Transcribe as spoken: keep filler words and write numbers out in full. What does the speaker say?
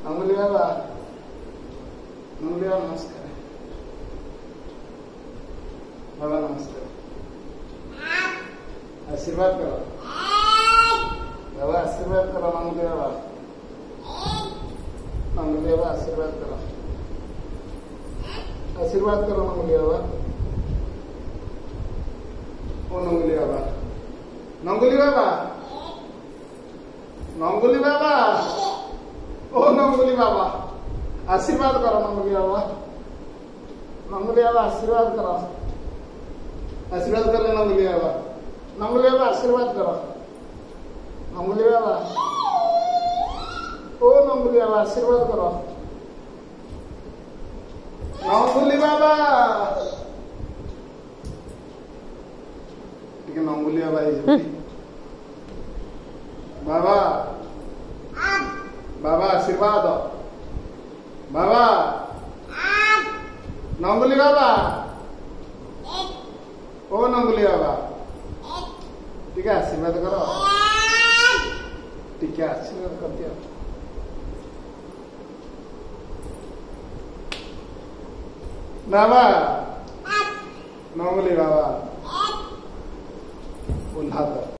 अंगुली बाबा अंगुली बाबा नमस्कार बाबा नमस्कार आशीर्वाद करो बाबा आशीर्वाद करो अंगुली बाबा अंगुली बाबा आशीर्वाद करो आशीर्वाद करो अंगुली बाबा ओ नंगुली बाबा नंगुली बाबा नंगुली बाबा ओ नंगुली बाबा आशीर्वाद करो नंगुली बाबा नंगुली बाबा आशीर्वाद करो आशीर्वाद कर ले नंगुली बाबा नंगुली बाबा आशीर्वाद करो नंगुली बाबा ओ नंगुली बाबा आशीर्वाद करो नंगुली बाबा ठीक है नंगुली बाबा बाबा बाबा आशीर्वाद बाबा नंगुली बाबा ओ नंगुली बाबा ठीक है आशीर्वाद करो ठीक है आशीर्वाद कर दिया बाबा नंगुली बाबा उल्हा